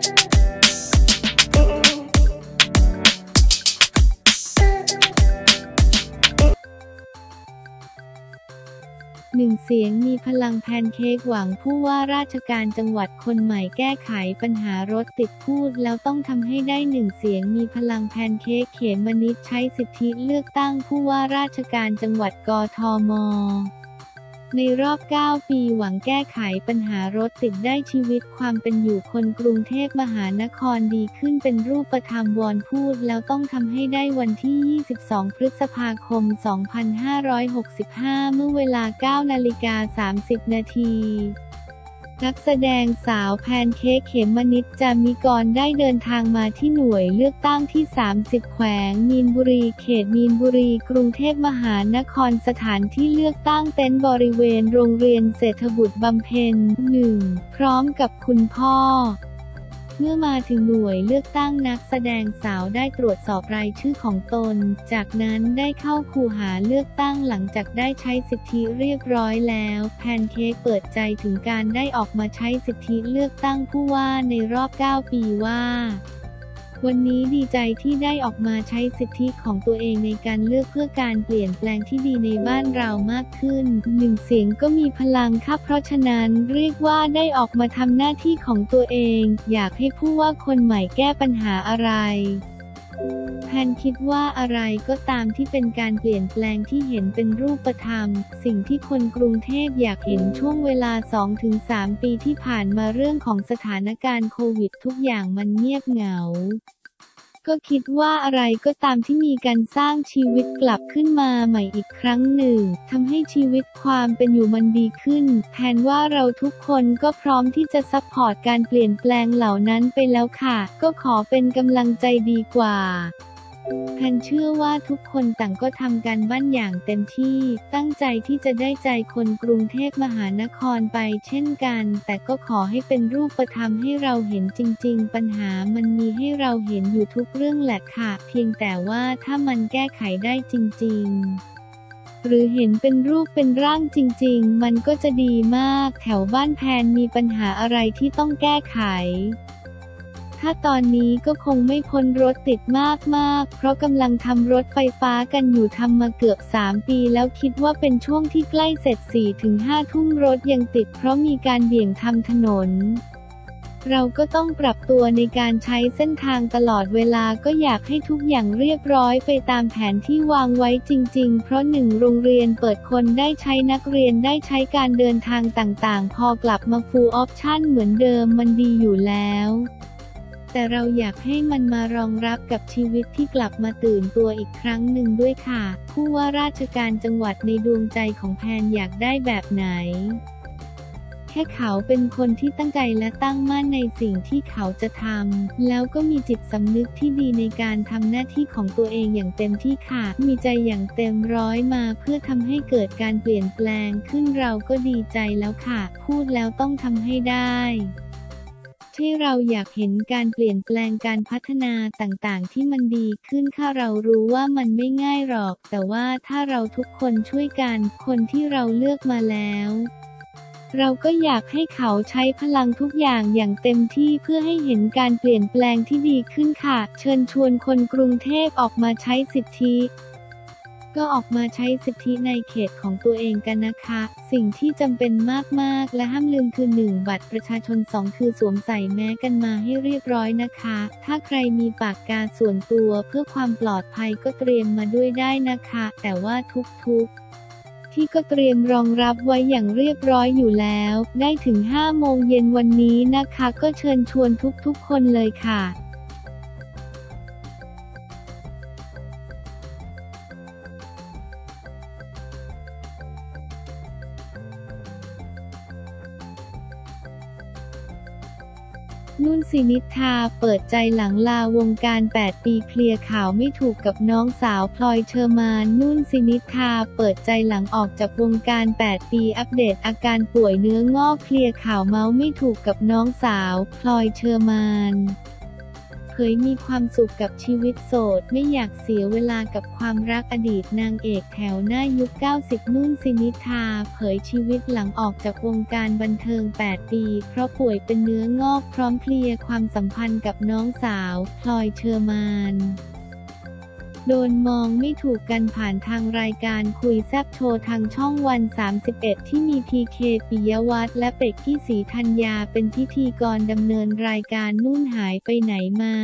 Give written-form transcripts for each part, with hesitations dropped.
หนึ่งเสียงมีพลังแพนเค้กหวังผู้ว่าราชการจังหวัดคนใหม่แก้ไขปัญหารถติดพูดแล้วต้องทำให้ได้หนึ่งเสียงมีพลังแพนเค้กเขมนิดใช้สิทธิเลือกตั้งผู้ว่าราชการจังหวัดกทม.ในรอบ 9 ปีหวังแก้ไขปัญหารถติดได้ชีวิตความเป็นอยู่คนกรุงเทพมหานครดีขึ้นเป็นรูปธรรมวอนพูดแล้วต้องทำให้ได้วันที่ 22 พฤษภาคม 2565 เมื่อเวลา 9:30 นาทีนักแสดงสาวแพนเค้กเขมนิดจามิกรได้เดินทางมาที่หน่วยเลือกตั้งที่ 30 แขวงมีนบุรีเขตมีนบุรีกรุงเทพมหานครสถานที่เลือกตั้งเต็นท์บริเวณโรงเรียนเศรษฐบุตรบำเพ็ญ 1 พร้อมกับคุณพ่อเมื่อมาถึงหน่วยเลือกตั้งนักแสดงสาวได้ตรวจสอบรายชื่อของตนจากนั้นได้เข้าคูหาเลือกตั้งหลังจากได้ใช้สิทธิเรียบร้อยแล้วแพนเค้กเปิดใจถึงการได้ออกมาใช้สิทธิเลือกตั้งผู้ว่าในรอบ 9 ปีว่าวันนี้ดีใจที่ได้ออกมาใช้สิทธิของตัวเองในการเลือกเพื่อการเปลี่ยนแปลงที่ดีในบ้านเรามากขึ้นหนึ่งเสียงก็มีพลังค่ะเพราะฉะนั้นเรียกว่าได้ออกมาทำหน้าที่ของตัวเองอยากให้ผู้ว่าคนใหม่แก้ปัญหาอะไรแพนคิดว่าอะไรก็ตามที่เป็นการเปลี่ยนแปลงที่เห็นเป็นรูปธรรมสิ่งที่คนกรุงเทพอยากเห็นช่วงเวลา 2-3 ปีที่ผ่านมาเรื่องของสถานการณ์โควิดทุกอย่างมันเงียบเหงาก็คิดว่าอะไรก็ตามที่มีการสร้างชีวิตกลับขึ้นมาใหม่อีกครั้งหนึ่งทำให้ชีวิตความเป็นอยู่มันดีขึ้นแทนว่าเราทุกคนก็พร้อมที่จะซัพพอร์ตการเปลี่ยนแปลงเหล่านั้นไปแล้วค่ะก็ขอเป็นกำลังใจดีกว่าแพนเชื่อว่าทุกคนต่างก็ทำการบ้านอย่างเต็มที่ตั้งใจที่จะได้ใจคนกรุงเทพมหานครไปเช่นกันแต่ก็ขอให้เป็นรูปธรรมให้เราเห็นจริงๆปัญหามันมีให้เราเห็นอยู่ทุกเรื่องแหละค่ะเพียงแต่ว่าถ้ามันแก้ไขได้จริงๆหรือเห็นเป็นรูปเป็นร่างจริงๆมันก็จะดีมากแถวบ้านแพนมีปัญหาอะไรที่ต้องแก้ไขถ้าตอนนี้ก็คงไม่พ้นรถติดมากๆเพราะกำลังทำรถไฟฟ้ากันอยู่ทำมาเกือบ 3 ปีแล้วคิดว่าเป็นช่วงที่ใกล้เสร็จ 4-5 ทุ่มรถยังติดเพราะมีการเบี่ยงทำถนนเราก็ต้องปรับตัวในการใช้เส้นทางตลอดเวลาก็อยากให้ทุกอย่างเรียบร้อยไปตามแผนที่วางไว้จริงๆเพราะ1โรงเรียนเปิดคนได้ใช้นักเรียนได้ใช้การเดินทางต่างๆพอกลับมาฟูลออปชั่นเหมือนเดิมมันดีอยู่แล้วแต่เราอยากให้มันมารองรับกับชีวิตที่กลับมาตื่นตัวอีกครั้งหนึ่งด้วยค่ะผู้ว่าราชการจังหวัดในดวงใจของแพนอยากได้แบบไหนแค่เขาเป็นคนที่ตั้งใจและตั้งมั่นในสิ่งที่เขาจะทำแล้วก็มีจิตสำนึกที่ดีในการทำหน้าที่ของตัวเองอย่างเต็มที่ค่ะมีใจอย่างเต็มร้อยมาเพื่อทำให้เกิดการเปลี่ยนแปลงขึ้นเราก็ดีใจแล้วค่ะพูดแล้วต้องทำให้ได้ที่เราอยากเห็นการเปลี่ยนแปลงการพัฒนาต่างๆที่มันดีขึ้นค่ะเรารู้ว่ามันไม่ง่ายหรอกแต่ว่าถ้าเราทุกคนช่วยกันคนที่เราเลือกมาแล้วเราก็อยากให้เขาใช้พลังทุกอย่างเต็มที่เพื่อให้เห็นการเปลี่ยนแปลงที่ดีขึ้นค่ะเชิญชวนคนกรุงเทพออกมาใช้สิทธิก็ออกมาใช้สิทธิในเขตของตัวเองกันนะคะสิ่งที่จำเป็นมากๆและห้ามลืมคือ 1 บัตรประชาชน 2 คือสวมใส่แมสกันมาให้เรียบร้อยนะคะถ้าใครมีปากกาส่วนตัวเพื่อความปลอดภัยก็เตรียมมาด้วยได้นะคะแต่ว่าทุกที่ก็เตรียมรองรับไว้อย่างเรียบร้อยอยู่แล้วได้ถึง 5 โมงเย็นวันนี้นะคะก็เชิญชวนทุกคนเลยค่ะนุ่นสินิธาเปิดใจหลังลาวงการ 8 ปีเคลียร์ข่าวไม่ถูกกับน้องสาวพลอยเชอร์มานนุ่นสินิธาเปิดใจหลังออกจากวงการ 8 ปีอัปเดตอาการป่วยเนื้องอกเคลียร์ข่าวเมาส์ไม่ถูกกับน้องสาวพลอยเชอร์มานเผยมีความสุขกับชีวิตโสดไม่อยากเสียเวลากับความรักอดีตนางเอกแถวหน้ายุค 90 นุ่นสินิธาเผยชีวิตหลังออกจากวงการบันเทิง 8 ปีเพราะป่วยเป็นเนื้องอกพร้อมเคลียร์ความสัมพันธ์กับน้องสาวพลอยเชอร์มานโดนมองไม่ถูกกันผ่านทางรายการคุยแซ่บโชว์ทางช่องวัน 31 ที่มีพีเค ปิยวัฒน์และเป็กกี้ ศรีธัญญาเป็นพิธีกรดำเนินรายการนุ่นหายไปไหนมา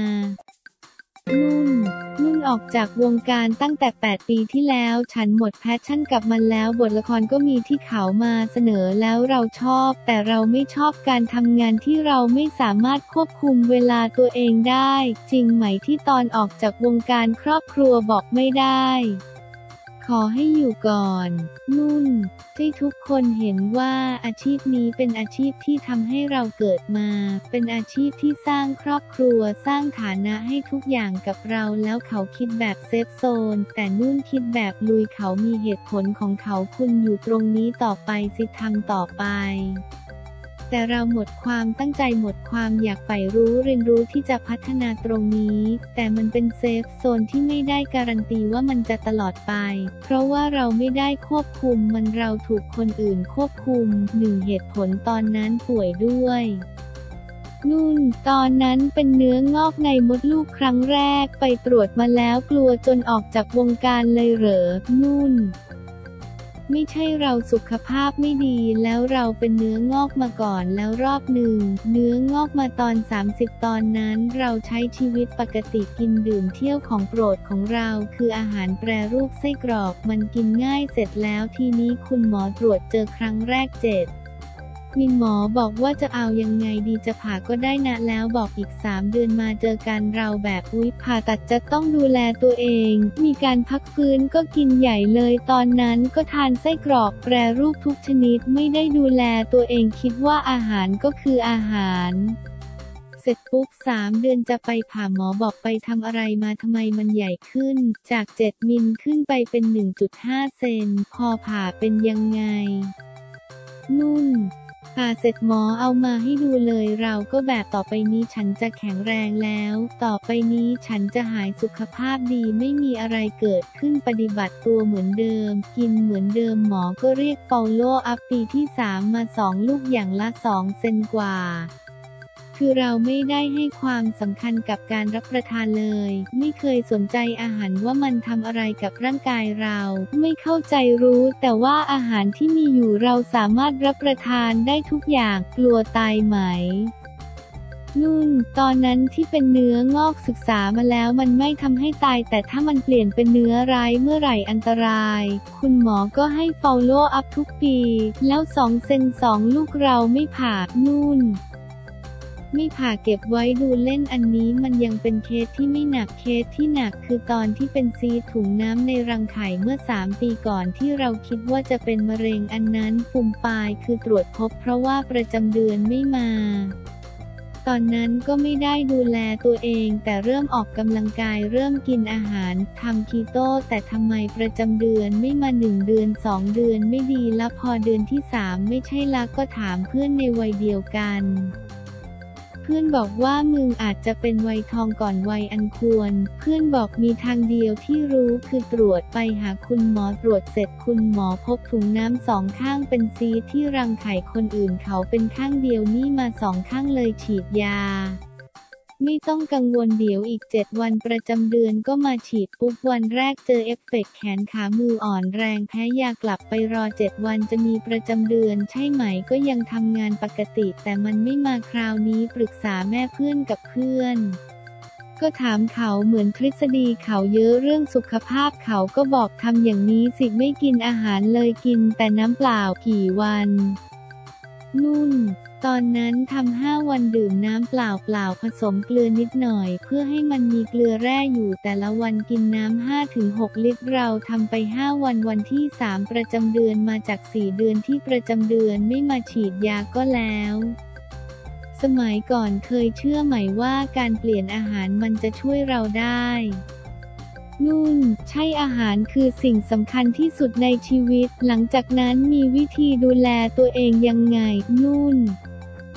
นุ่นออกจากวงการตั้งแต่ 8 ปีที่แล้วฉันหมดแพชชั่นกับมันแล้วบทละครก็มีที่เขามาเสนอแล้วเราชอบแต่เราไม่ชอบการทำงานที่เราไม่สามารถควบคุมเวลาตัวเองได้จริงไหมที่ตอนออกจากวงการครอบครัวบอกไม่ได้ขอให้อยู่ก่อนนุ่นให้ทุกคนเห็นว่าอาชีพนี้เป็นอาชีพที่ทำให้เราเกิดมาเป็นอาชีพที่สร้างครอบครัวสร้างฐานะให้ทุกอย่างกับเราแล้วเขาคิดแบบเซฟโซนแต่นุ่นคิดแบบลุยเขามีเหตุผลของเขาคุณอยู่ตรงนี้ต่อไปสิทำต่อไปแต่เราหมดความตั้งใจหมดความอยากใฝ่รู้เรียนรู้ที่จะพัฒนาตรงนี้แต่มันเป็นเซฟโซนที่ไม่ได้การันตีว่ามันจะตลอดไปเพราะว่าเราไม่ได้ควบคุมมันเราถูกคนอื่นควบคุมเหตุผลตอนนั้นป่วยด้วยนุ่นตอนนั้นเป็นเนื้องอกในมดลูกครั้งแรกไปตรวจมาแล้วกลัวจนออกจากวงการเลยเหรอนุ่นไม่ใช่เราสุขภาพไม่ดีแล้วเราเป็นเนื้องอกมาก่อนแล้วรอบหนึ่งเนื้องอกมาตอน 30 ตอนนั้นเราใช้ชีวิตปกติกินดื่มเที่ยวของโปรดของเราคืออาหารแปรรูปไส้กรอกมันกินง่ายเสร็จแล้วทีนี้คุณหมอตรวจเจอครั้งแรกมินหมอบอกว่าจะเอายังไงดีจะผ่าก็ได้นะแล้วบอกอีก3 เดือนมาเจอกันเราแบบอุ๊ยผ่าตัดจะต้องดูแลตัวเองมีการพักฟื้นก็กินใหญ่เลยตอนนั้นก็ทานไส้กรอกแปรรูปทุกชนิดไม่ได้ดูแลตัวเองคิดว่าอาหารก็คืออาหารเสร็จปุ๊บ3 เดือนจะไปผ่าหมอบอกไปทำอะไรมาทำไมมันใหญ่ขึ้นจาก7 มิลขึ้นไปเป็น 1.5 เซนพอผ่าเป็นยังไงนุ่นผ่าเสร็จหมอเอามาให้ดูเลยเราก็แบบต่อไปนี้ฉันจะแข็งแรงแล้วต่อไปนี้ฉันจะหายสุขภาพดีไม่มีอะไรเกิดขึ้นปฏิบัติตัวเหมือนเดิมกินเหมือนเดิมหมอก็เรียกเปาโลอัพปีที่3มา2 ลูกอย่างละ2 เซนกว่าคือเราไม่ได้ให้ความสำคัญกับการรับประทานเลยไม่เคยสนใจอาหารว่ามันทำอะไรกับร่างกายเราไม่เข้าใจรู้แต่ว่าอาหารที่มีอยู่เราสามารถรับประทานได้ทุกอย่างกลัวตายไหมนุ่นตอนนั้นที่เป็นเนื้องอกศึกษามาแล้วมันไม่ทำให้ตายแต่ถ้ามันเปลี่ยนเป็นเนื้อร้ายเมื่อไหร่อันตรายคุณหมอก็ให้ follow up ทุกปีแล้ว2 เซน 2 ลูกเราไม่ผ่านุ่นไม่ผ่าเก็บไว้ดูเล่นอันนี้มันยังเป็นเคสที่ไม่หนักเคสที่หนักคือตอนที่เป็นซีสต์ถุงน้ำในรังไข่เมื่อ3 ปีก่อนที่เราคิดว่าจะเป็นมะเร็งอันนั้นปุ่มปลายคือตรวจพบเพราะว่าประจำเดือนไม่มาตอนนั้นก็ไม่ได้ดูแลตัวเองแต่เริ่มออกกำลังกายเริ่มกินอาหารทำคีโตแต่ทำไมประจำเดือนไม่มา1 เดือน 2 เดือนไม่ดีละพอเดือนที่3ไม่ใช่ละก็ถามเพื่อนในวัยเดียวกันเพื่อนบอกว่ามึงอาจจะเป็นวัยทองก่อนวัยอันควรเพื่อนบอกมีทางเดียวที่รู้คือตรวจไปหาคุณหมอตรวจเสร็จคุณหมอพบถุงน้ำ2 ข้างเป็นซีสต์ที่รังไข่คนอื่นเขาเป็นข้างเดียวนี่มา2 ข้างเลยฉีดยาไม่ต้องกังวลเดี๋ยวอีก7 วันประจำเดือนก็มาฉีดปุ๊บวันแรกเจอเอฟเฟกต์แขนขามืออ่อนแรงแพ้ยากลับไปรอ7 วันจะมีประจำเดือนใช่ไหมก็ยังทำงานปกติแต่มันไม่มาคราวนี้ปรึกษาแม่เพื่อนกับเพื่อนก็ถามเขาเหมือนทฤษฎีเขาเยอะเรื่องสุขภาพเขาก็บอกทำอย่างนี้สิไม่กินอาหารเลยกินแต่น้ำเปล่ากี่วันนุ่นตอนนั้นทำ5 วันดื่มน้ำเปล่าผสมเกลือนิดหน่อยเพื่อให้มันมีเกลือแร่อยู่แต่ละวันกินน้ำ 5-6 ลิตรเราทำไป5 วันวันที่3ประจำเดือนมาจาก4 เดือนที่ประจำเดือนไม่มาฉีดยาก็แล้วสมัยก่อนเคยเชื่อไหมว่าการเปลี่ยนอาหารมันจะช่วยเราได้นุ่นใช่อาหารคือสิ่งสำคัญที่สุดในชีวิตหลังจากนั้นมีวิธีดูแลตัวเองยังไงนุ่น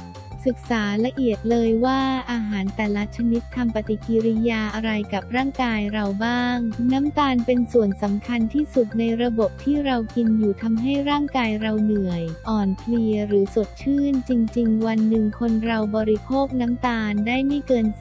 ศึกษาละเอียดเลยว่าอาหารแต่ละชนิดทำปฏิกิริยาอะไรกับร่างกายเราบ้างน้ำตาลเป็นส่วนสำคัญที่สุดในระบบที่เรากินอยู่ทำให้ร่างกายเราเหนื่อยอ่อนเพลียหรือสดชื่นจริงๆวันหนึ่งคนเราบริโภคน้ำตาลได้ไม่เกิน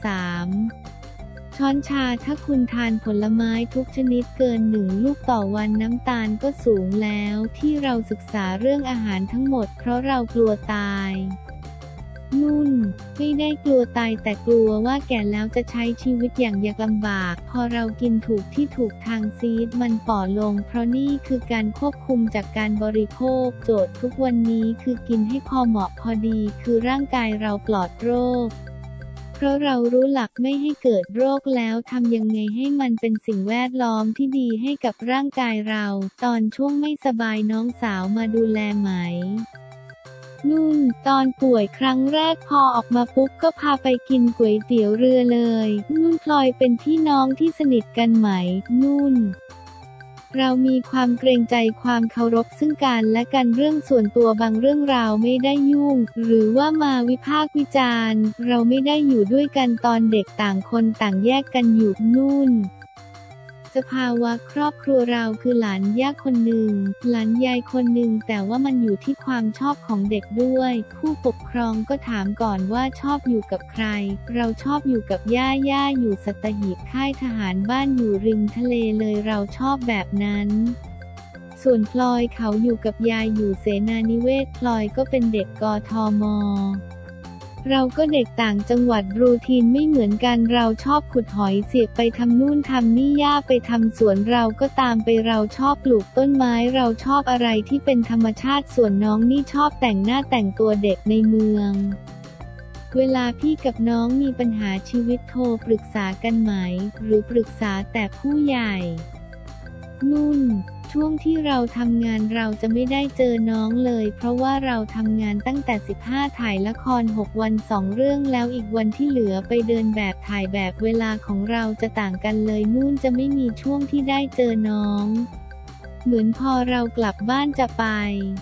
3 ช้อนชาถ้าคุณทานผลไม้ทุกชนิดเกิน1 ลูกต่อวันน้ำตาลก็สูงแล้วที่เราศึกษาเรื่องอาหารทั้งหมดเพราะเรากลัวตายนุ่นไม่ได้กลัวตายแต่กลัวว่าแก่แล้วจะใช้ชีวิตอย่างยากลำบากพอเรากินถูกที่ถูกทางซีดมันฝ่อลงเพราะนี่คือการควบคุมจากการบริโภคโจทย์ทุกวันนี้คือกินให้พอเหมาะพอดีคือร่างกายเราปลอดโรคเพราะเรารู้หลักไม่ให้เกิดโรคแล้วทำยังไงให้มันเป็นสิ่งแวดล้อมที่ดีให้กับร่างกายเราตอนช่วงไม่สบายน้องสาวมาดูแลไหมนุ่นตอนป่วยครั้งแรกพอออกมาปุ๊บก็พาไปกินก๋วยเตี๋ยวเรือเลยนุ่นพลอยเป็นพี่น้องที่สนิทกันไหมนุ่นเรามีความเกรงใจความเคารพซึ่งกันและกันเรื่องส่วนตัวบางเรื่องราวไม่ได้ยุ่งหรือว่ามาวิพากษ์วิจารณ์เราไม่ได้อยู่ด้วยกันตอนเด็กต่างคนต่างแยกกันอยู่นุ่นสภาวะครอบครัวเราคือหลานย่าคนหนึ่งหลานยายคนหนึ่งแต่ว่ามันอยู่ที่ความชอบของเด็กด้วยผู้ปกครองก็ถามก่อนว่าชอบอยู่กับใครเราชอบอยู่กับย่าอยู่สัตหีบค่ายทหารบ้านอยู่ริมทะเลเลยเราชอบแบบนั้นส่วนพลอยเขาอยู่กับยายอยู่เสนานิเวศพลอยก็เป็นเด็กกทม.เราก็เด็กต่างจังหวัดรูทีนไม่เหมือนกันเราชอบขุดหอยเสียบไปทำนู่นทำนี่ย่าไปทำสวนเราก็ตามไปเราชอบปลูกต้นไม้เราชอบอะไรที่เป็นธรรมชาติส่วนน้องนี่ชอบแต่งหน้าแต่งตัวเด็กในเมืองเวลาพี่กับน้องมีปัญหาชีวิตโทรปรึกษากันไหมหรือปรึกษาแต่ผู้ใหญ่นุ่นช่วงที่เราทำงานเราจะไม่ได้เจอน้องเลยเพราะว่าเราทำงานตั้งแต่15ถ่ายละคร6วัน2เรื่องแล้วอีกวันที่เหลือไปเดินแบบถ่ายแบบเวลาของเราจะต่างกันเลยนุ่นจะไม่มีช่วงที่ได้เจอน้องเหมือนพอเรากลับบ้านจะไป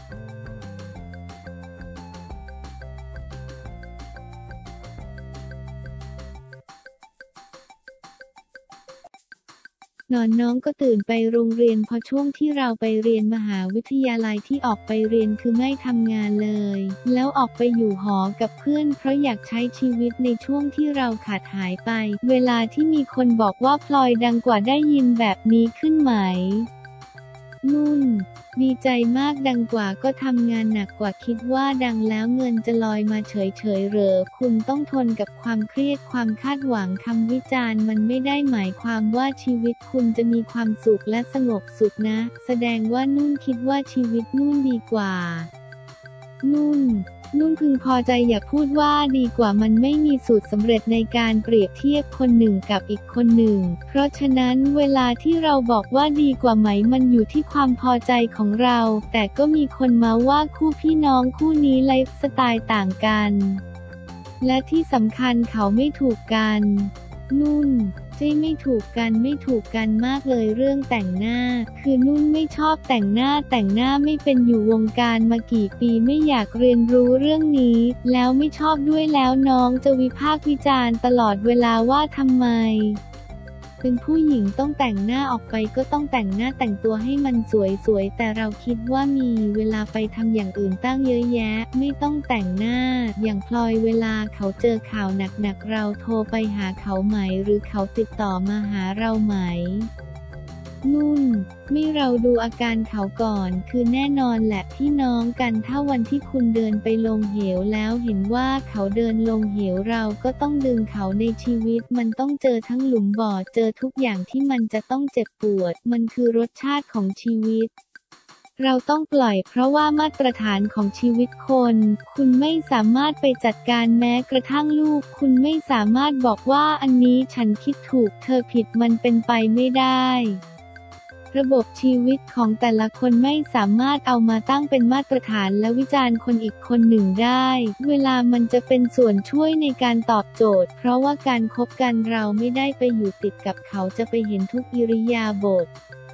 นอนน้องก็ตื่นไปโรงเรียนพอช่วงที่เราไปเรียนมหาวิทยาลัยที่ออกไปเรียนคือไม่ทำงานเลยแล้วออกไปอยู่หอกับเพื่อนเพราะอยากใช้ชีวิตในช่วงที่เราขาดหายไปเวลาที่มีคนบอกว่าพลอยดังกว่าได้ยินแบบนี้ขึ้นไหมนุ่นดีใจมากดังกว่าก็ทำงานหนักกว่าคิดว่าดังแล้วเงินจะลอยมาเฉยเหรอคุณต้องทนกับความเครียดความคาดหวังคำวิจารณ์มันไม่ได้หมายความว่าชีวิตคุณจะมีความสุขและสงบสุขนะแสดงว่านุ่นคิดว่าชีวิตนุ่นดีกว่านุ่นพึงพอใจอย่าพูดว่าดีกว่ามันไม่มีสูตรสำเร็จในการเปรียบเทียบคนหนึ่งกับอีกคนหนึ่งเพราะฉะนั้นเวลาที่เราบอกว่าดีกว่าไหมมันอยู่ที่ความพอใจของเราแต่ก็มีคนมาว่าคู่พี่น้องคู่นี้ไลฟ์สไตล์ต่างกันและที่สำคัญเขาไม่ถูกกันนุ่นไม่ถูกกันมากเลยเรื่องแต่งหน้าคือนุ่นไม่ชอบแต่งหน้าไม่เป็นอยู่วงการมากี่ปีไม่อยากเรียนรู้เรื่องนี้แล้วไม่ชอบด้วยแล้วน้องจะวิพากษ์วิจารณ์ตลอดเวลาว่าทำไมเป็นผู้หญิงต้องแต่งหน้าออกไปก็ต้องแต่งหน้าแต่งตัวให้มันสวยแต่เราคิดว่ามีเวลาไปทำอย่างอื่นตั้งเยอะแยะไม่ต้องแต่งหน้าอย่างพลอยเวลาเขาเจอข่าวหนักเราโทรไปหาเขาไหมหรือเขาติดต่อมาหาเราไหมนุ่นไม่เราดูอาการเขาก่อนคือแน่นอนแหละพี่น้องกันถ้าวันที่คุณเดินไปลงเหวแล้วเห็นว่าเขาเดินลงเหวเราก็ต้องดึงเขาในชีวิตมันต้องเจอทั้งหลุมบ่อเจอทุกอย่างที่มันจะต้องเจ็บปวดมันคือรสชาติของชีวิตเราต้องปล่อยเพราะว่ามาตรฐานของชีวิตคนคุณไม่สามารถไปจัดการแม้กระทั่งลูกคุณไม่สามารถบอกว่าอันนี้ฉันคิดถูกเธอผิดมันเป็นไปไม่ได้ระบบชีวิตของแต่ละคนไม่สามารถเอามาตั้งเป็นมาตรฐานและวิจารณ์คนอีกคนหนึ่งได้เวลามันจะเป็นส่วนช่วยในการตอบโจทย์เพราะว่าการคบกันเราไม่ได้ไปอยู่ติดกับเขาจะไปเห็นทุกอิริยาบถ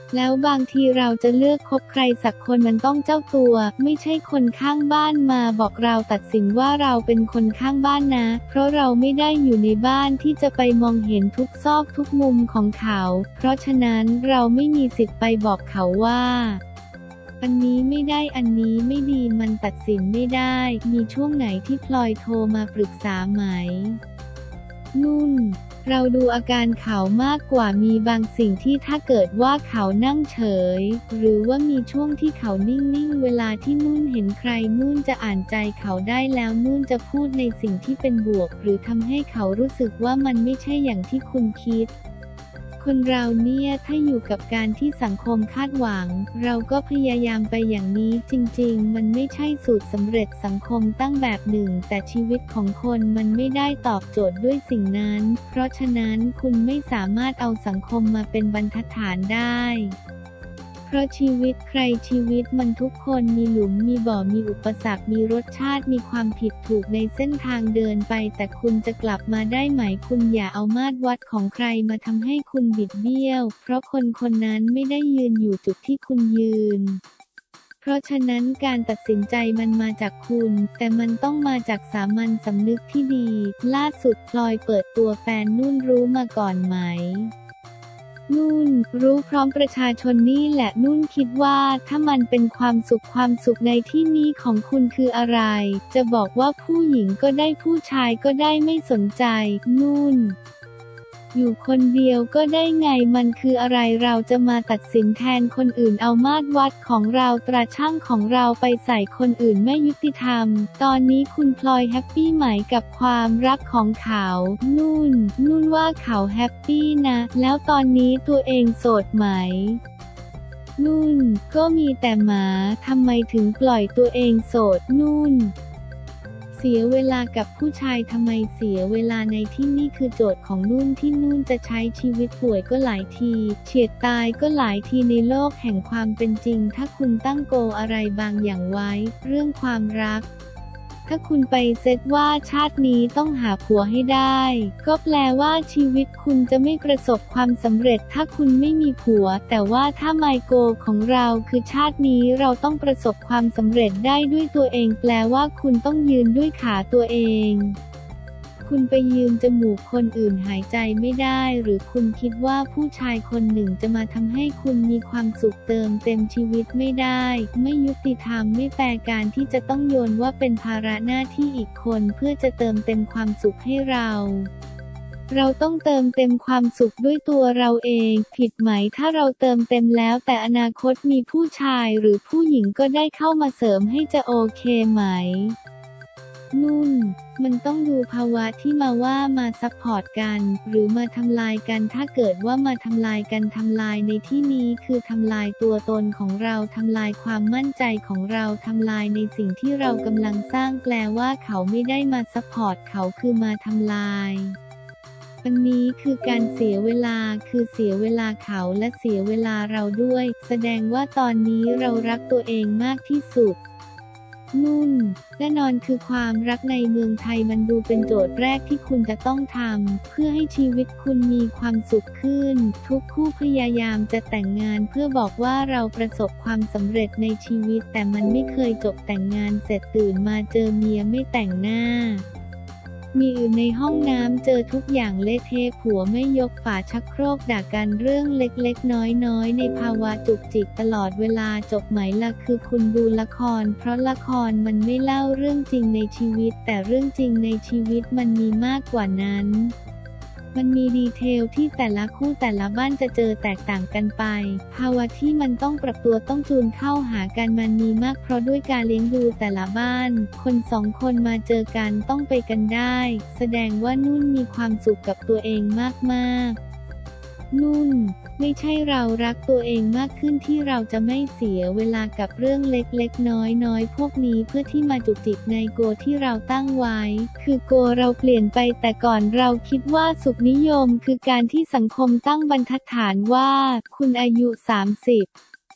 แล้วบางทีเราจะเลือกคบใครสักคนมันต้องเจ้าตัวไม่ใช่คนข้างบ้านมาบอกเราตัดสินว่าเราเป็นคนข้างบ้านนะเพราะเราไม่ได้อยู่ในบ้านที่จะไปมองเห็นทุกซอกทุกมุมของเขาเพราะฉะนั้นเราไม่มีสิทธิ์ไปบอกเขาว่าอันนี้ไม่ได้อันนี้ไม่ดีมันตัดสินไม่ได้มีช่วงไหนที่พลอยโทรมาปรึกษาไหมนุ่นเราดูอาการเขามากกว่ามีบางสิ่งที่ถ้าเกิดว่าเขานั่งเฉยหรือว่ามีช่วงที่เขานิ่งๆเวลาที่นุ่นเห็นใครนุ่นจะอ่านใจเขาได้แล้วนุ่นจะพูดในสิ่งที่เป็นบวกหรือทำให้เขารู้สึกว่ามันไม่ใช่อย่างที่คุณคิดคนเราเนี่ยถ้าอยู่กับการที่สังคมคาดหวังเราก็พยายามไปอย่างนี้จริงๆมันไม่ใช่สูตรสำเร็จสังคมตั้งแบบหนึ่งแต่ชีวิตของคนมันไม่ได้ตอบโจทย์ด้วยสิ่งนั้นเพราะฉะนั้นคุณไม่สามารถเอาสังคมมาเป็นบรรทัดฐานได้เพราะชีวิตใครชีวิตมันทุกคนมีหลุมมีบ่อมีอุปสรรคมีรสชาติมีความผิดถูกในเส้นทางเดินไปแต่คุณจะกลับมาได้ไหมคุณอย่าเอามาตรวัดของใครมาทำให้คุณบิดเบี้ยวเพราะคนคนนั้นไม่ได้ยืนอยู่จุดที่คุณยืนเพราะฉะนั้นการตัดสินใจมันมาจากคุณแต่มันต้องมาจากสามัญสำนึกที่ดีล่าสุดพลอยเปิดตัวแฟนนุ่นรู้มาก่อนไหมนุ่นรู้พร้อมประชาชนนี่แหละนุ่นคิดว่าถ้ามันเป็นความสุขในที่นี้ของคุณคืออะไรจะบอกว่าผู้หญิงก็ได้ผู้ชายก็ได้ไม่สนใจนุ่นอยู่คนเดียวก็ได้ไงมันคืออะไรเราจะมาตัดสินแทนคนอื่นเอามาตรวัดของเราตราชั่งของเราไปใส่คนอื่นไม่ยุติธรรมตอนนี้คุณพลอยแฮปปี้ไหมกับความรักของเขานุ่นว่าเขาแฮปปี้นะแล้วตอนนี้ตัวเองโสดไหมนุ่นก็มีแต่หมาทำไมถึงปล่อยตัวเองโสดนุ่นเสียเวลากับผู้ชายทำไมเสียเวลาในที่นี่คือโจทย์ของนุ่นที่นุ่นจะใช้ชีวิตป่วยก็หลายทีเฉียดตายก็หลายทีในโลกแห่งความเป็นจริงถ้าคุณตั้งโกอะไรบางอย่างไว้เรื่องความรักถ้าคุณไปเซตว่าชาตินี้ต้องหาผัวให้ได้ก็แปลว่าชีวิตคุณจะไม่ประสบความสำเร็จถ้าคุณไม่มีผัวแต่ว่าถ้าไมโกของเราคือชาตินี้เราต้องประสบความสำเร็จได้ด้วยตัวเองแปลว่าคุณต้องยืนด้วยขาตัวเองคุณไปยืมจมูกคนอื่นหายใจไม่ได้หรือคุณคิดว่าผู้ชายคนหนึ่งจะมาทำให้คุณมีความสุขเติมเต็มชีวิตไม่ได้ไม่ยุติธรรมไม่แฟร์การที่จะต้องโยนว่าเป็นภาระหน้าที่อีกคนเพื่อจะเติมเต็มความสุขให้เราต้องเติมเต็มความสุขด้วยตัวเราเองผิดไหมถ้าเราเติมเต็มแล้วแต่อนาคตมีผู้ชายหรือผู้หญิงก็ได้เข้ามาเสริมให้จะโอเคไหมนุ่นมันต้องดูภาวะที่มาซัพพอร์ตกันหรือมาทำลายกันถ้าเกิดว่ามาทำลายกันทำลายในที่นี้คือทำลายตัวตนของเราทำลายความมั่นใจของเราทำลายในสิ่งที่เรากำลังสร้างแปลว่าเขาไม่ได้มาซัพพอร์ตเขาคือมาทำลายอันนี้คือการเสียเวลาคือเสียเวลาเขาและเสียเวลาเราด้วยแสดงว่าตอนนี้เรารักตัวเองมากที่สุดนุ่นแน่นอนคือความรักในเมืองไทยมันดูเป็นโจทย์แรกที่คุณจะต้องทำเพื่อให้ชีวิตคุณมีความสุขขึ้นทุกคู่พยายามจะแต่งงานเพื่อบอกว่าเราประสบความสำเร็จในชีวิตแต่มันไม่เคยจบแต่งงานเสร็จตื่นมาเจอเมียไม่แต่งหน้ามีอื่นในห้องน้ำเจอทุกอย่างเละเทะผัวไม่ยกฝาชักโครกด่ากันเรื่องเล็กๆน้อยๆในภาวะจุกจิกตลอดเวลาจบไหมล่ะคือคุณดูละครเพราะละครมันไม่เล่าเรื่องจริงในชีวิตแต่เรื่องจริงในชีวิตมันมีมากกว่านั้นมันมีดีเทลที่แต่ละคู่แต่ละบ้านจะเจอแตกต่างกันไปภาวะที่มันต้องปรับตัวต้องจูนเข้าหากันมันมีมากเพราะด้วยการเลี้ยงดูแต่ละบ้านคนสองคนมาเจอกันต้องไปกันได้แสดงว่านุ่นมีความสุขกับตัวเองมากๆนุ่นไม่ใช่เรารักตัวเองมากขึ้นที่เราจะไม่เสียเวลากับเรื่องเล็กๆน้อยๆพวกนี้เพื่อที่มาจุกจิกในโกที่เราตั้งไว้คือโกเราเปลี่ยนไปแต่ก่อนเราคิดว่าสุขนิยมคือการที่สังคมตั้งบรรทัดฐานว่าคุณอายุ30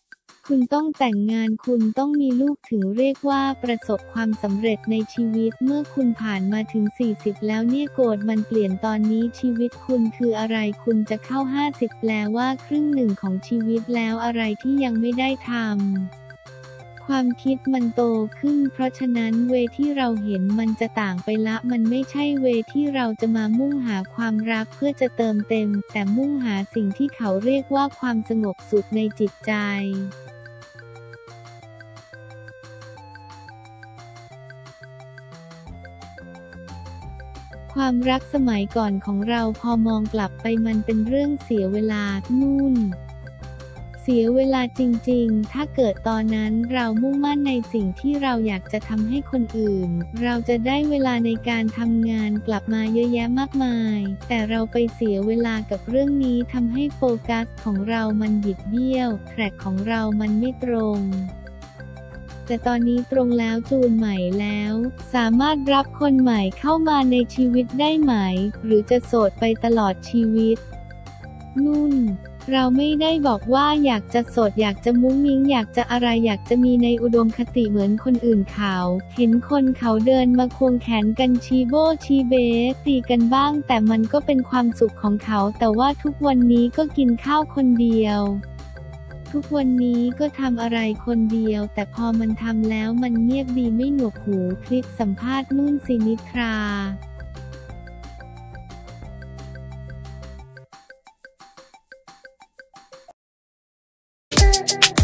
คุณต้องแต่งงานคุณต้องมีลูกถึงเรียกว่าประสบความสำเร็จในชีวิตเมื่อคุณผ่านมาถึง40แล้วเนี่ยโกรธมันเปลี่ยนตอนนี้ชีวิตคุณคืออะไรคุณจะเข้า50แปลว่าครึ่งหนึ่งของชีวิตแล้วอะไรที่ยังไม่ได้ทำความคิดมันโตขึ้นเพราะฉะนั้นเวที่เราเห็นมันจะต่างไปละมันไม่ใช่เวที่เราจะมามุ่งหาความรักเพื่อจะเติมเต็มแต่มุ่งหาสิ่งที่เขาเรียกว่าความสงบสุขในจิตใจความรักสมัยก่อนของเราพอมองกลับไปมันเป็นเรื่องเสียเวลานู่นเสียเวลาจริงๆถ้าเกิดตอนนั้นเรามุ่งมั่นในสิ่งที่เราอยากจะทำให้คนอื่นเราจะได้เวลาในการทำงานกลับมาเยอะแยะมากมายแต่เราไปเสียเวลากับเรื่องนี้ทำให้โฟกัสของเรามันบิดเบี้ยวแทร็กของเรามันไม่ตรงแต่ตอนนี้ตรงแล้วจูนใหม่แล้วสามารถรับคนใหม่เข้ามาในชีวิตได้ไหมหรือจะโสดไปตลอดชีวิตนุ่นเราไม่ได้บอกว่าอยากจะโสดอยากจะมุ้งมิ้งอยากจะอะไรอยากจะมีในอุดมคติเหมือนคนอื่นเขาเห็นคนเขาเดินมาควงแขนกันชีโบชีเบตีกันบ้างแต่มันก็เป็นความสุขของเขาแต่ว่าทุกวันนี้ก็กินข้าวคนเดียวทุกวันนี้ก็ทำอะไรคนเดียวแต่พอมันทำแล้วมันเงียบดีไม่หนวกหูคลิปสัมภาษณ์นุ่นสินิทรา